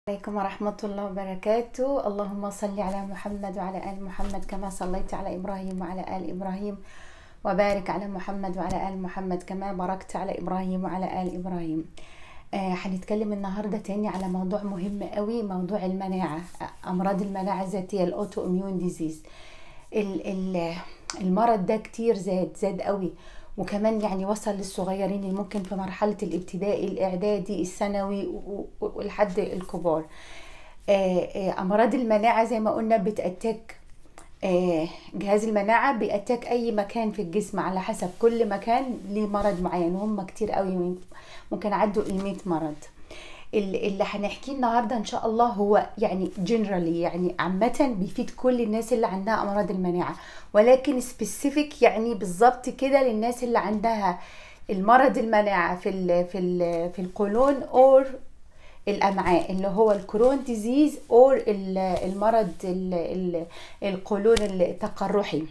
عليكم ورحمة الله وبركاته. اللهم صل على محمد وعلى آل محمد كما صليت على إبراهيم وعلى آل إبراهيم، وبارك على محمد وعلى آل محمد كما باركت على إبراهيم وعلى آل إبراهيم. هنتكلم النهاردة تاني على موضوع مهم قوي، موضوع المناعة، أمراض المناعة الذاتية، الأوتو إميون ديزيز. المرض ده كتير زاد قوي، وكمان يعني وصل للصغيرين اللي ممكن في مرحلة الابتدائي، الإعدادي، الثانوي ولحد الكبار. أمراض المناعة زي ما قلنا بتأتاك جهاز المناعة، بيأتاك أي مكان في الجسم على حسب كل مكان ليه مرض معين، وهم كتير قوي ممكن عدوا 100 مرض. اللي هنحكيه النهارده ان شاء الله هو يعني جنرالي، يعني عامه بيفيد كل الناس اللي عندها امراض المناعه، ولكن سبيسيفيك يعني بالظبط كده للناس اللي عندها المرض المناعه في القولون اور الامعاء، اللي هو الكرون ديزيز اور المرض القولون التقرحي.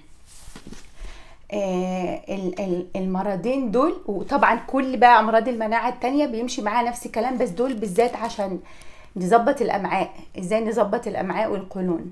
المرضين دول، وطبعا كل بقى امراض المناعه التانية بيمشي معاها نفس الكلام، بس دول بالذات عشان نظبط الامعاء. ازاي نظبط الامعاء والقولون؟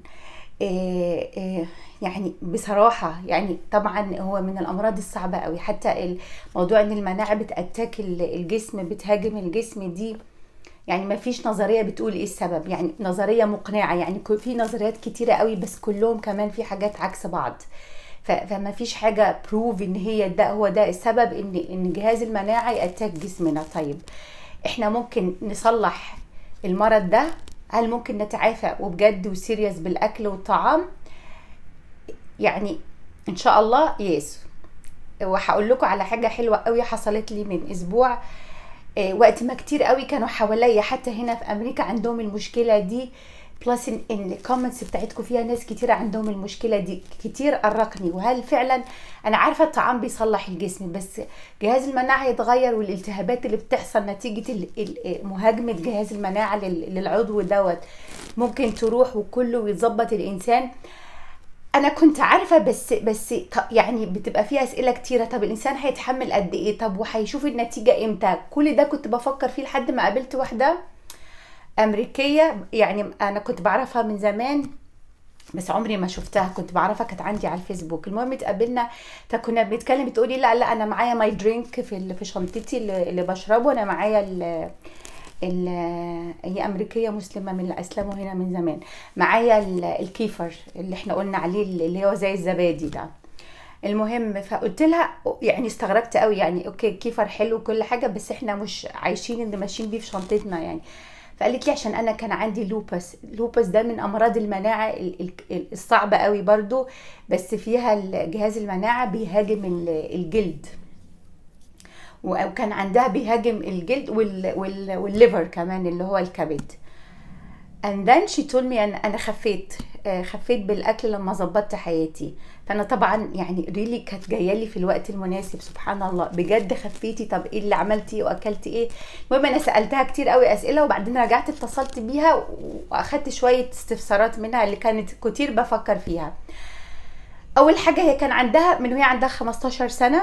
يعني بصراحه يعني طبعا هو من الامراض الصعبه قوي، حتى الموضوع ان المناعه بتاتاك الجسم، بتهاجم الجسم دي، يعني ما فيش نظريه بتقول ايه السبب، يعني نظريه مقنعه، يعني في نظريات كتيره قوي بس كلهم كمان في حاجات عكس بعض. فما فيش حاجه بروف ان هي ده هو ده السبب ان جهاز المناعه يأتاك جسمنا. طيب احنا ممكن نصلح المرض ده؟ هل ممكن نتعافى وبجد وسيريس بالاكل والطعام؟ يعني ان شاء الله يس. وهقول لكم على حاجه حلوه قوي حصلت لي من اسبوع، وقت ما كتير قوي كانوا حواليا حتى هنا في امريكا عندهم المشكله دي، بلس ان الكومنتس بتاعتكم فيها ناس كتير عندهم المشكله دي، كتير قرقني. وهل فعلا انا عارفه الطعام بيصلح الجسم، بس جهاز المناعه يتغير، والالتهابات اللي بتحصل نتيجه مهاجمه جهاز المناعه للعضو دوت ممكن تروح وكله ويتظبط الانسان. انا كنت عارفه، بس يعني بتبقى فيها اسئله كتيره. طب الانسان هيتحمل قد ايه؟ طب وهيشوف النتيجه امتى؟ كل ده كنت بفكر فيه لحد ما قابلت واحده امريكيه، يعني انا كنت بعرفها من زمان بس عمري ما شفتها، كنت بعرفها كانت عندي على الفيسبوك. المهم اتقابلنا، فكنا بنتكلم، بتقولي لا انا معايا ماي درينك في شنطتي اللي بشربه، انا معايا هي امريكيه مسلمه من اللي اسلموا هنا من زمان، معايا الكيفر اللي احنا قلنا عليه اللي هو زي الزبادي ده. المهم فقلت لها، يعني استغربت قوي، يعني اوكي كيفر حلو كل حاجه، بس احنا مش عايشين اللي ماشيين بيه في شنطتنا يعني. فقالت لي عشان انا كان عندي لوبس ده من امراض المناعه الصعبه قوي برضو، بس فيها جهاز المناعه بيهاجم الجلد، وكان عندها بيهاجم الجلد والليفر كمان اللي هو الكبد. and then she told me انا خفيت بالاكل لما ظبطت حياتي. فانا طبعا يعني ريلي كانت جايه لي في الوقت المناسب، سبحان الله بجد خفيتي. طب ايه اللي عملتي واكلتي ايه؟ المهم انا سالتها كتير قوي اسئله، وبعدين رجعت اتصلت بيها واخدت شويه استفسارات منها اللي كانت كتير بفكر فيها. اول حاجه، هي كان عندها من وهي عندها 15 سنه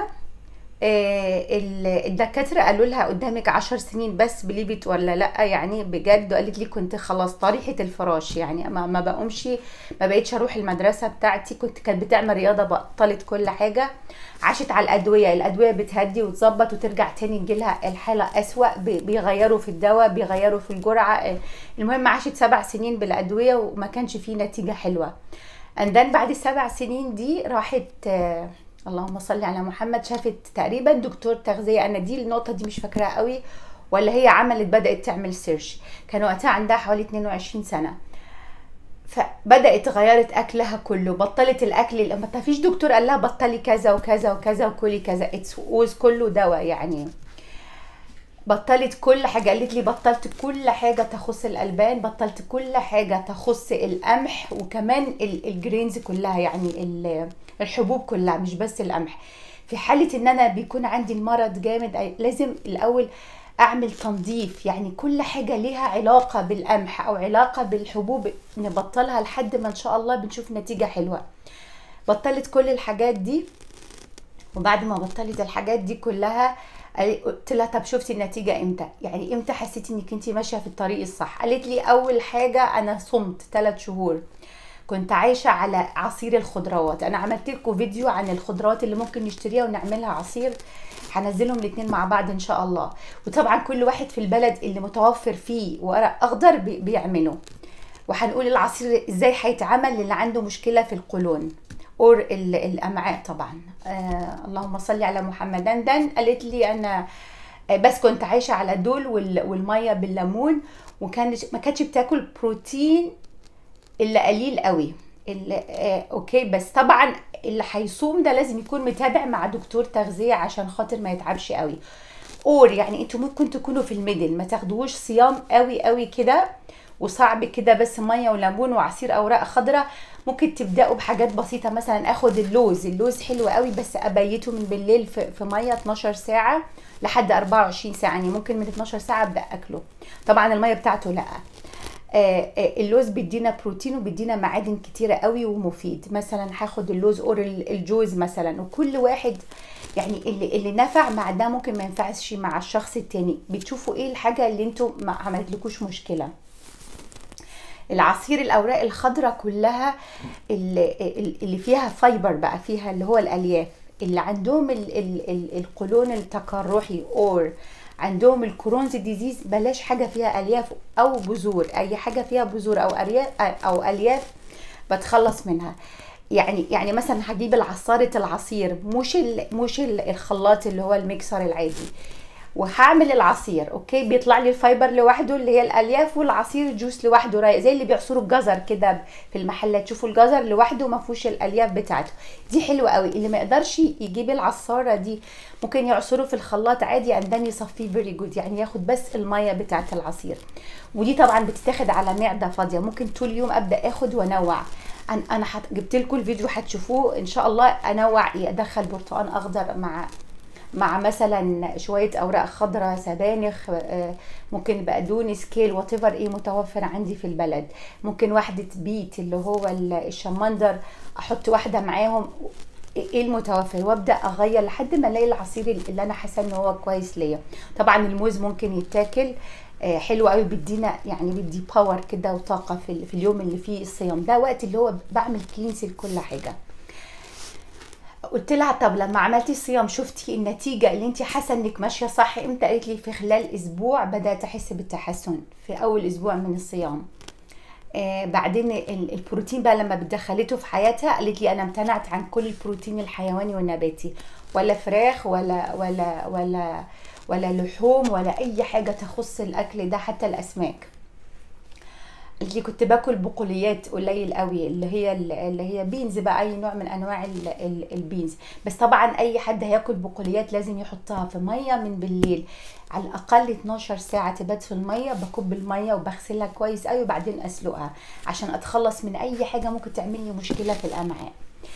الدكاتره قالوا لها قدامك 10 سنين بس، بليبت ولا لا يعني بجد. وقالت لي كنت خلاص طريحه الفراش، يعني ما بقومش، ما بقيتش اروح المدرسه بتاعتي، كانت بتعمل رياضه، بطلت كل حاجه، عاشت على الادويه بتهدي وتظبط وترجع تاني تجيلها الحاله اسوأ، بيغيروا في الدواء، بيغيروا في الجرعه. المهم عاشت 7 سنين بالادويه وما كانش فيه نتيجه حلوه. اندن بعد ال7 سنين دي راحت اللهم صل على محمد، شافت تقريبا دكتور تغذيه، انا دي النقطه دي مش فاكراها قوي، ولا هي بدات تعمل سيرش. كان وقتها عندها حوالي 22 سنه، فبدات غيرت اكلها كله، بطلت الاكل، ما فيش دكتور قال لها بطلي كذا وكذا وكذا وكلي كذا، اتس كله دواء يعني. بطلت كل حاجه، قالت لي بطلت كل حاجه تخص الالبان، بطلت كل حاجه تخص القمح، وكمان الجرينز كلها، يعني الحبوب كلها مش بس القمح. في حاله ان انا بيكون عندي المرض جامد لازم الاول اعمل تنظيف، يعني كل حاجه ليها علاقه بالقمح او علاقه بالحبوب نبطلها لحد ما ان شاء الله بنشوف نتيجه حلوه. بطلت كل الحاجات دي، وبعد ما بطلت الحاجات دي كلها قلت لها طب شفتي النتيجه امتى؟ يعني امتى حسيتي انك انت ماشيه في الطريق الصح؟ قالت لي اول حاجه انا صمت 3 شهور، كنت عايشه على عصير الخضروات. انا عملت لكم فيديو عن الخضروات اللي ممكن نشتريها ونعملها عصير، هنزلهم الاثنين مع بعض ان شاء الله. وطبعا كل واحد في البلد اللي متوفر فيه ورق اخضر بيعمله. وهنقول العصير ازاي هيتعمل للي عنده مشكله في القولون اور الامعاء طبعا. اللهم صل على محمد. دندن قالت لي انا بس كنت عايشه على دول والميه بالليمون، ما كانتش بتاكل بروتين الا قليل قوي. اوكي، بس طبعا اللي هيصوم ده لازم يكون متابع مع دكتور تغذيه عشان خاطر ما يتعبش قوي. اور يعني انتوا ممكن تكونوا في الميدل، ما تاخدوش صيام قوي قوي كده وصعب كده، بس ميه وليمون وعصير اوراق خضراء. ممكن تبداوا بحاجات بسيطه، مثلا اخد اللوز حلو قوي بس ابيته من بالليل في ميه 12 ساعه لحد 24 ساعه، يعني ممكن من 12 ساعه ابدا اكله. طبعا الميه بتاعته لا. اللوز بيدينا بروتين وبيدينا معادن كتيره قوي ومفيد. مثلا هاخد اللوز اور الجوز مثلا، وكل واحد يعني اللي نفع مع ده ممكن ما ينفعش مع الشخص التاني. بتشوفوا ايه الحاجه اللي انتوا ما عملتلكوش مشكله. العصير الاوراق الخضراء كلها اللي فيها فايبر بقى، فيها اللي هو الالياف. اللي عندهم القولون التقرحي اور عندهم الكرونز ديزيز، بلاش حاجه فيها الياف او بذور. اي حاجه فيها بذور او الياف بتخلص منها. يعني مثلا هجيب العصاره العصير، مش الخلاط اللي هو الميكسر العادي، وهعمل العصير. اوكي، بيطلع لي الفايبر لوحده اللي هي الالياف، والعصير الجوس لوحده رايق، زي اللي بيعصروا الجزر كده في المحلات. تشوفوا الجزر لوحده ما فيهوش الالياف بتاعته، دي حلوه قوي. اللي ما يقدرش يجيب العصاره دي ممكن يعصره في الخلاط عادي، عندني يصفيه فيري جود، يعني ياخد بس الميه بتاعه العصير. ودي طبعا بتتاخد على معده فاضيه، ممكن طول اليوم ابدا اخد وانوع. انا جبت لكم الفيديو هتشوفوه ان شاء الله. انوع، ادخل برتقال اخضر مع مثلا شويه اوراق خضراء، سبانخ، ممكن بقدونس، كيل، وات ايفر ايه متوفر عندي في البلد. ممكن واحده بيت اللي هو الشمندر، احط واحده معاهم، ايه المتوفر، وابدا اغير لحد ما الاقي العصير اللي انا حاسه ان هو كويس ليا. طبعا الموز ممكن يتاكل، حلو قوي، بيدينا يعني بيدي باور كده وطاقه في اليوم اللي فيه الصيام ده، وقت اللي هو بعمل كلينس لكل حاجه. قلت لها طب لما عملتي الصيام شفتي النتيجه اللي انت حاسه انك ماشيه صح امتى؟ قالت لي في خلال اسبوع بدات احس بالتحسن، في اول اسبوع من الصيام. بعدين البروتين بقى لما دخلته في حياتها قالت لي انا امتنعت عن كل البروتين الحيواني والنباتي، ولا فراخ ولا لحوم ولا اي حاجه تخص الاكل ده، حتى الاسماك. اللي كنت باكل بقوليات قليل قوي، اللي هي بينز بقى، اي نوع من انواع البينز. بس طبعا اي حد هياكل بقوليات لازم يحطها في ميه من بالليل على الاقل 12 ساعه تبات في الميه. بكب الميه وبغسلها كويس قوي وبعدين اسلقها عشان اتخلص من اي حاجه ممكن تعمل لي مشكله في الامعاء.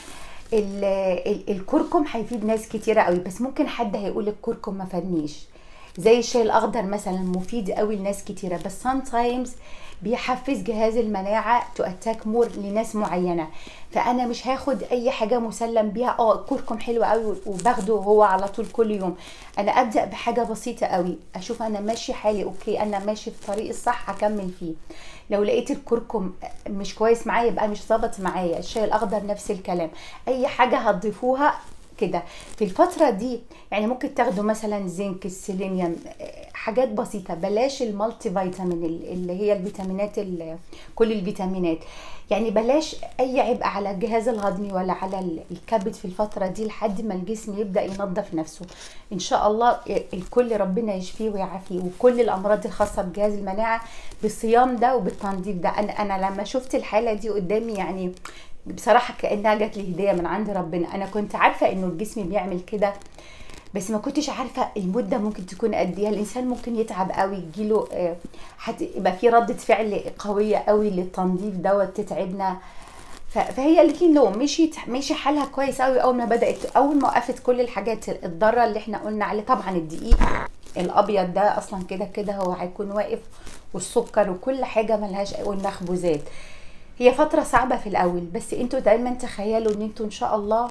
الكركم هيفيد ناس كتيره قوي، بس ممكن حد هيقول الكركم ما فادنيش. زي الشاي الاخضر مثلا مفيد قوي لناس كتيره، بس sometimes بيحفز جهاز المناعه تو اتاك مور لناس معينه. فانا مش هاخد اي حاجه مسلم بيها. الكركم حلو قوي وباخده هو على طول كل يوم. انا ابدا بحاجه بسيطه قوي، اشوف انا ماشي حالي اوكي، انا ماشي في الطريق الصح هكمل فيه. لو لقيت الكركم مش كويس معايا يبقى مش ظابط معايا. الشاي الاخضر نفس الكلام. اي حاجه هتضيفوها كده في الفترة دي، يعني ممكن تاخدوا مثلا زنك، السيلينيوم، حاجات بسيطة. بلاش المالتي فيتامين اللي هي الفيتامينات، كل الفيتامينات. يعني بلاش اي عبء على الجهاز الهضمي ولا على الكبد في الفترة دي لحد ما الجسم يبدأ ينظف نفسه. ان شاء الله الكل ربنا يشفيه ويعافيه، وكل الامراض الخاصة بجهاز المناعة بالصيام ده وبالتنظيف ده. انا لما شفت الحالة دي قدامي يعني بصراحه كانها جات لي هديه من عند ربنا. انا كنت عارفه انه الجسم بيعمل كده، بس ما كنتش عارفه المده ممكن تكون قد ايه. الانسان ممكن يتعب قوي، يجيله يبقى في رده فعل قويه قوي للتنظيف دوت، تتعبنا. فهي قالت لي لو مشي حالها كويس قوي اول ما وقفت كل الحاجات الضاره اللي احنا قلنا عليه. طبعا الدقيق الابيض ده اصلا كده هو هيكون واقف، والسكر وكل حاجه ملهاش، والمخبوزات. هي فترة صعبة في الأول، بس انتوا دايما تخيلوا ان انتوا ان شاء الله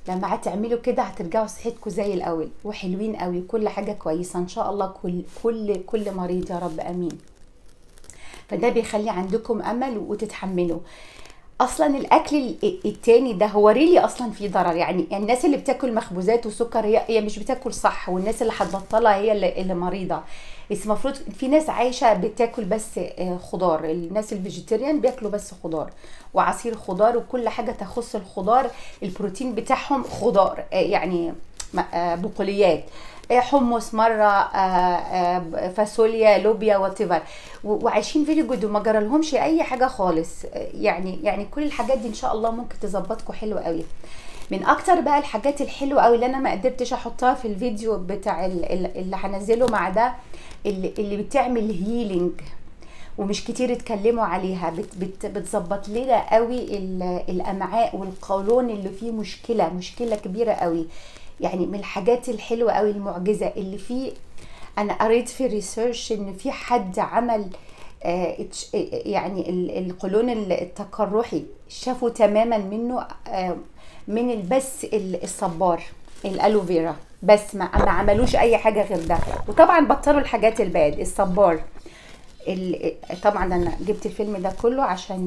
لما هتعملوا كده هترجعوا صحتكم زي الاول وحلوين قوي، كل حاجه كويسه ان شاء الله. كل مريض يا رب امين. فده بيخلي عندكم امل وتتحملوا. اصلا الاكل التاني ده هو ريلي اصلا فيه ضرر، يعني الناس اللي بتاكل مخبوزات وسكر هي مش بتاكل صح، والناس اللي هتبطلها هي اللي مريضه. بس المفروض في ناس عايشه بتاكل بس خضار، الناس الفيجيتيريان بياكلوا بس خضار وعصير خضار وكل حاجه تخص الخضار، البروتين بتاعهم خضار، يعني بقوليات، حمص مره، فاصوليا، لوبيا، واتيفر، وعايشين فيري جود وما جرالهمش اي حاجه خالص. يعني كل الحاجات دي ان شاء الله ممكن تظبطكم حلو قوي. من اكتر بقى الحاجات الحلوه قوي اللي انا ما قدرتش احطها في الفيديو بتاع اللي هنزله مع ده، اللي بتعمل هيلينج ومش كتير اتكلموا عليها، بتظبط لنا قوي الامعاء والقولون اللي فيه مشكله كبيره قوي. يعني من الحاجات الحلوه قوي المعجزه اللي فيه. انا قريت في ريسيرش ان في حد عمل يعني القولون التقرحي شافوا تماما منه من بس الصبار الالوفيرا، بس ما عملوش اي حاجه غير ده. وطبعا بطلوا الحاجات الباد، الصبار. طبعا انا جبت الفيلم ده كله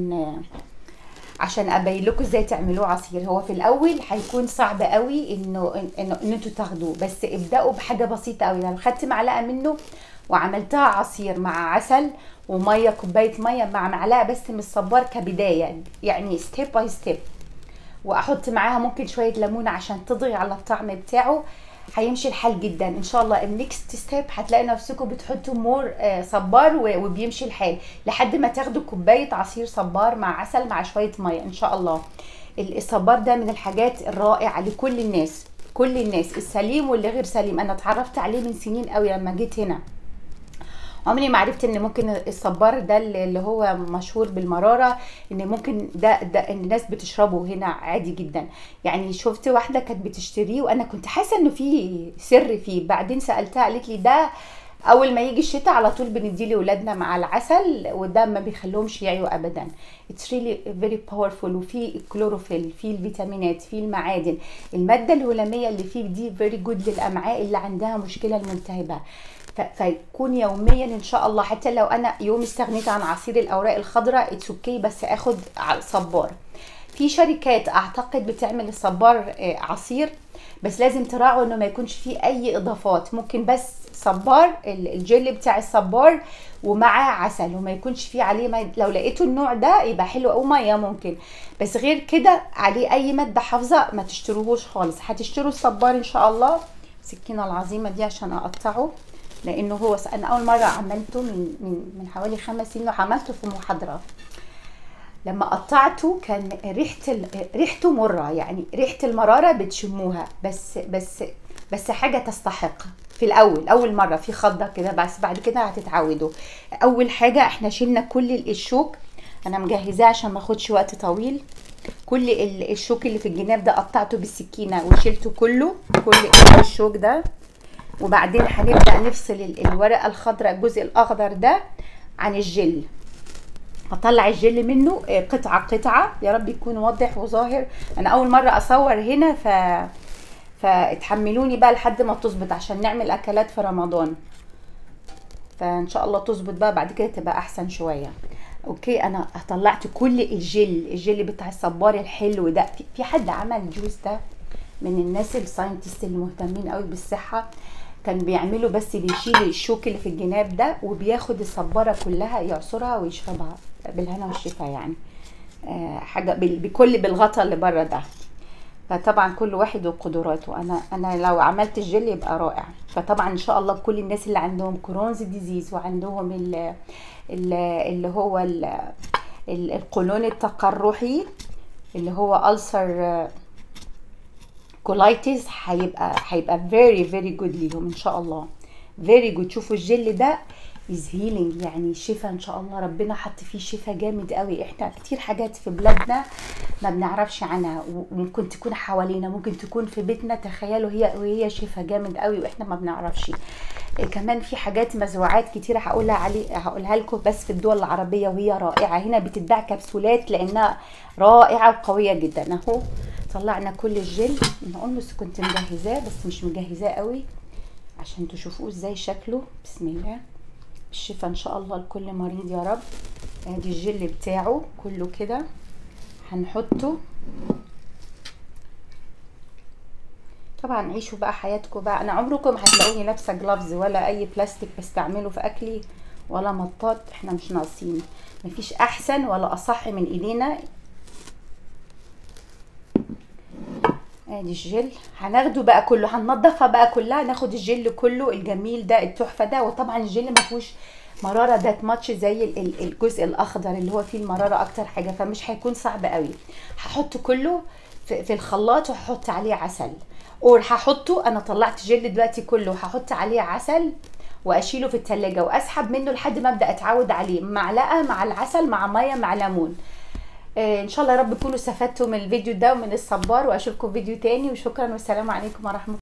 عشان ابين لكم ازاي تعملوه عصير. هو في الاول هيكون صعب قوي انه انتوا تاخدوه، بس ابداوا بحاجه بسيطه قوي. انا خدت معلقه منه وعملتها عصير مع عسل وميه، كوبايه ميه مع معلقه بس من الصبار كبدايه، يعني ستيب باي ستيب. واحط معاها ممكن شويه ليمونه عشان تضغي على الطعم بتاعه. هيمشي الحال جدا ان شاء الله. النكست ستيب هتلاقي نفسكم بتحطوا مور صبار وبيمشي الحال لحد ما تاخدوا كوبايه عصير صبار مع عسل مع شويه ميه ان شاء الله. الصبار ده من الحاجات الرائعه لكل الناس، كل الناس، السليم واللي غير سليم. انا اتعرفت عليه من سنين قوي لما جيت هنا. عمري ما عرفت ان ممكن الصبار ده اللي هو مشهور بالمراره ان ممكن ده ان الناس بتشربه هنا عادي جدا. يعني شفت واحده كانت بتشتريه وانا كنت حاسه انه في سر فيه، بعدين سالتها قالت لي ده اول ما يجي الشتاء على طول بنديه لاولادنا مع العسل، وده ما بيخليهمش يعيوا ابدا. اتس ريلي فيري باورفول، وفي الكلوروفيل، في الفيتامينات، في المعادن، الماده الهلاميه اللي فيه دي فيري جود للامعاء اللي عندها مشكله الملتهبه. فيكون يوميا ان شاء الله. حتى لو انا يوم استغنيت عن عصير الاوراق الخضراء اتس اوكي، بس اخد صبار. في شركات اعتقد بتعمل الصبار عصير، بس لازم تراعوا انه ما يكونش فيه اي اضافات. ممكن بس صبار، الجل بتاع الصبار ومعاه عسل، وما يكونش فيه عليه لو لقيتوا النوع ده يبقى حلو، او ميه ممكن، بس غير كده عليه اي ماده حافظه ما تشتروهوش خالص. هتشتروا الصبار ان شاء الله. السكينه العظيمه دي عشان اقطعه، لانه هو انا اول مره عملته من حوالي 5 سنين، وعملته في محاضره. لما قطعته كان ريحته مره، يعني ريحه المراره بتشموها، بس حاجه تستحق. في اول مره في خضه كده، بس بعد كده هتتعودوا. اول حاجه احنا شلنا كل الشوك، انا مجهزاه عشان ما اخدش وقت طويل. كل الشوك اللي في الجناب ده قطعته بالسكينه وشلته كل الشوك ده. وبعدين هنبدأ نفصل الورقة الخضراء، الجزء الأخضر ده، عن الجل. هطلع الجل منه قطعة يا رب يكون واضح وظاهر. أنا أول مرة أصور هنا فاتحملوني بقى لحد ما تظبط، عشان نعمل أكلات في رمضان. فإن شاء الله تظبط بقى بعد كده تبقى أحسن شوية. أوكي، أنا طلعت كل الجل بتاع الصبار الحلو ده. في حد عمل جوز ده من الناس الساينتست المهتمين قوي بالصحة، كان بيعملوا بس بيشيل الشوك اللي في الجناب ده وبياخد الصبارة كلها يعصرها ويشربها بالهنا والشفا. يعني حاجة بالغطا اللي بره ده. فطبعا كل واحد وقدراته. انا لو عملت الجل يبقى رائع. فطبعا ان شاء الله كل الناس اللي عندهم كرونز ديزيز وعندهم اللي هو القولون التقرحي اللي هو ألسر كولايتس، هيبقى very very good ليهم ان شاء الله. very good. شوفوا الجل ده is healing، يعني شفا ان شاء الله. ربنا حط فيه شفا جامد قوي. احنا كتير حاجات في بلادنا ما بنعرفش عنها، وممكن تكون حوالينا، ممكن تكون في بيتنا. تخيلوا هي شفا جامد قوي واحنا ما بنعرفش. كمان في حاجات مزروعات كتيره هقولها لكم بس في الدول العربيه، وهي رائعه. هنا بتتباع كبسولات لانها رائعه وقويه جدا. اهو طلعنا كل الجل. انا اولموست كنت مجهزاه بس مش مجهزاه قوي عشان تشوفوه ازاي شكله. بسم الله، بالشفا ان شاء الله لكل مريض يا رب. ادي الجل بتاعه كله كده هنحطه. طبعا عيشوا بقى حياتكم بقى. انا عمركم ما هتلاقوني لابسه جلافز ولا اي بلاستيك بستعمله في اكلي ولا مطاط، احنا مش ناقصين. مفيش احسن ولا اصح من ايدينا. ادي الجل هناخده بقى كله، هننضفها بقى كلها، ناخد الجل كله الجميل ده التحفه ده. وطبعا الجل ما فيهوش مراره ذات ماتش زي الجزء الاخضر اللي هو فيه المراره اكتر حاجه، فمش هيكون صعب قوي. هحطه كله في الخلاط وهحط عليه عسل، اور هحطه، انا طلعت جل دلوقتي كله، هحط عليه عسل واشيله في التلاجة واسحب منه لحد ما ابدا اتعود عليه، معلقه مع العسل مع ميه مع ليمون. ان شاء الله يا رب تكونوا استفدتوا من الفيديو ده ومن الصبار، واشوفكم فيديو تاني، وشكرا والسلام عليكم ورحمه الله.